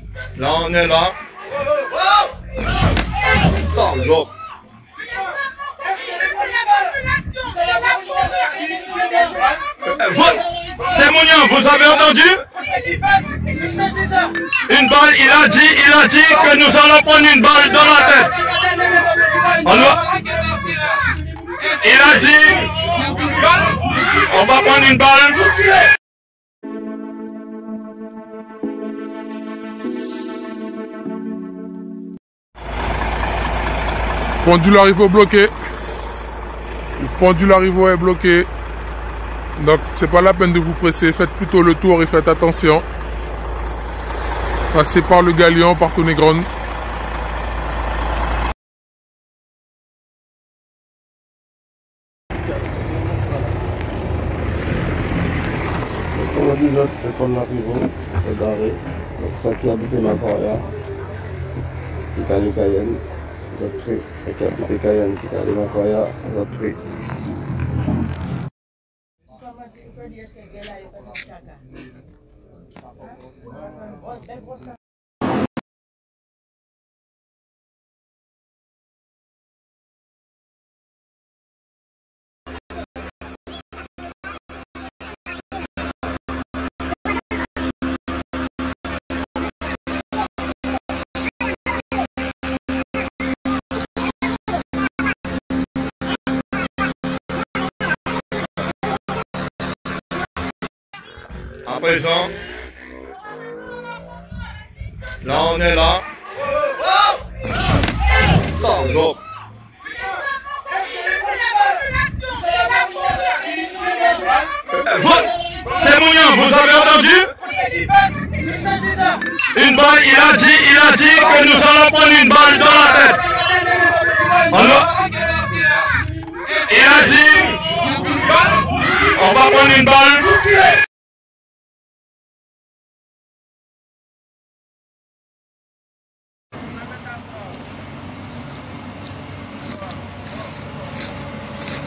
Là, on est là. Sanglo. C'est Mounian, vous avez entendu? Une balle, il a dit que nous allons prendre une balle dans la tête. Il a dit, on va prendre une balle. Pendule Arrivo bloqué. Le pendule Arrivo est bloqué. Donc c'est pas la peine de vous presser. Faites plutôt le tour et faites attention. Passez par le Galion, par Tonegron. Comme on dit, c'est comme l'Arrivo, c'est barré. Donc ça qui habite Makoya, qui est Cayenne, vous êtes pris. Ça qui habite Cayenne, qui est Makoya, vous êtes pris. À présent, là on est là. Sanglo. C'est Mounian, vous avez entendu? Une balle, il a dit que nous allons prendre une balle dans la tête. Il a dit, on va prendre une balle.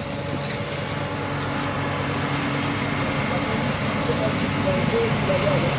Thank you.